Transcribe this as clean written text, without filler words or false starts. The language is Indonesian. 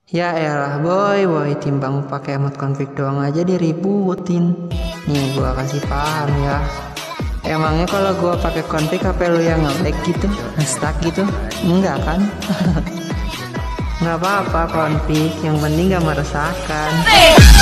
Ya elah boy, timbang pakai emot config doang aja diributin. Nih gua kasih paham ya. Emangnya kalau gua pakai config HP lu yang nge-lag gitu, stuck gitu? Enggak kan? Nggak apa-apa config, yang penting gak meresahkan.